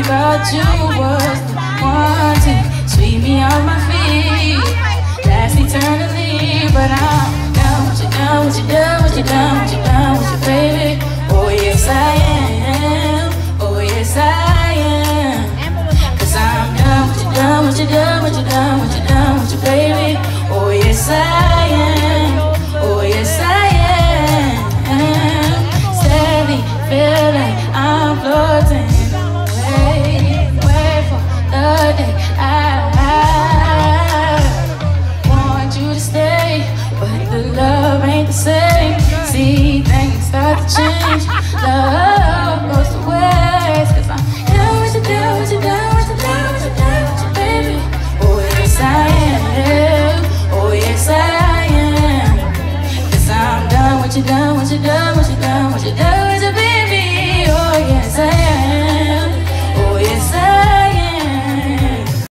thought you was the one to sweep me off my feet, last eternally. But I'm down with you, down with you, down with you, down with you, down with you, baby. Oh yes I am.